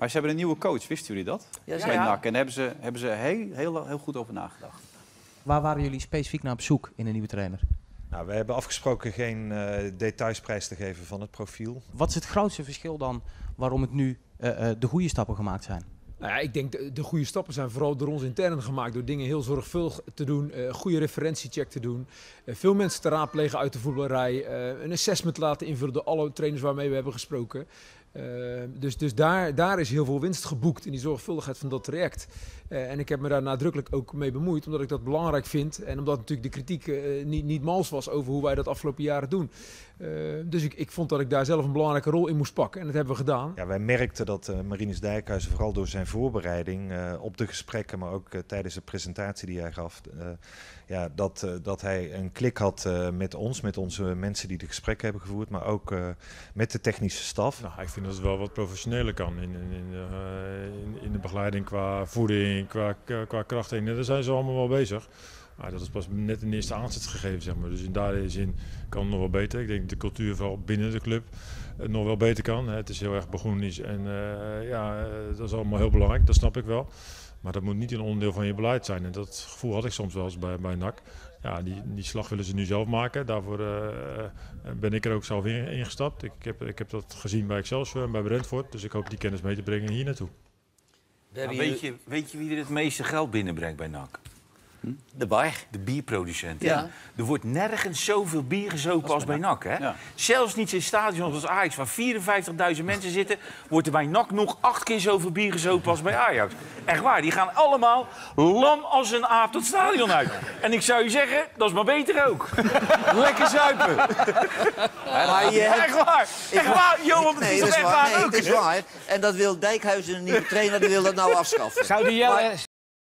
Maar ze hebben een nieuwe coach, wisten jullie dat? Ja, Bij NAC. En daar hebben ze heel goed over nagedacht. Waar waren jullie specifiek naar op zoek in een nieuwe trainer? Nou, we hebben afgesproken geen details prijs te geven van het profiel. Wat is het grootste verschil dan waarom het nu de goede stappen gemaakt zijn? Nou ja, ik denk de goede stappen zijn vooral door ons intern gemaakt. Door dingen heel zorgvuldig te doen, goede referentiecheck te doen. Veel mensen te raadplegen uit de voetballerij. Een assessment laten invullen door alle trainers waarmee we hebben gesproken. Dus daar is heel veel winst geboekt in die zorgvuldigheid van dat traject. En ik heb me daar nadrukkelijk ook mee bemoeid, omdat ik dat belangrijk vind. En omdat natuurlijk de kritiek niet mals was over hoe wij dat afgelopen jaren doen. Dus ik vond dat ik daar zelf een belangrijke rol in moest pakken. En dat hebben we gedaan. Ja, wij merkten dat Marinus Dijkhuizen vooral door zijn voorbereiding op de gesprekken, maar ook tijdens de presentatie die hij gaf, dat hij een klik had met ons, met onze mensen die de gesprekken hebben gevoerd, maar ook met de technische staf. Nou, ik vind dat het wel wat professioneler kan in de begeleiding qua voeding, qua krachttraining. Daar zijn ze allemaal wel bezig. Maar dat is pas net een eerste aanzet gegeven, zeg maar. Dus in die zin kan het nog wel beter. Ik denk dat de cultuur vooral binnen de club nog wel beter kan. Het is heel erg begroenisch en dat is allemaal heel belangrijk, dat snap ik wel. Maar dat moet niet een onderdeel van je beleid zijn. En dat gevoel had ik soms wel eens bij NAC. Ja, die slag willen ze nu zelf maken. Daarvoor ben ik er ook zelf ingestapt. Ik heb dat gezien bij Excelsior en bij Brentford. Dus ik hoop die kennis mee te brengen hier naartoe. Nou, weet je wie er het meeste geld binnenbrengt bij NAC? De bar. De bierproducent. Ja. Er wordt nergens zoveel bier gezopen als bij NAC. Hè? Ja. Zelfs niet in stadions als Ajax, waar 54.000 mensen zitten, wordt er bij NAC nog 8 keer zoveel bier gezopen als bij Ajax. Echt waar, die gaan allemaal lam als een aap dat stadion uit. En ik zou je zeggen, dat is maar beter ook. Lekker zuipen. Echt waar. Echt waar, Johan, het is toch echt waar ook. Het is waar. En dat wil Dijkhuizen, een nieuwe trainer, die wil dat nou afschaffen.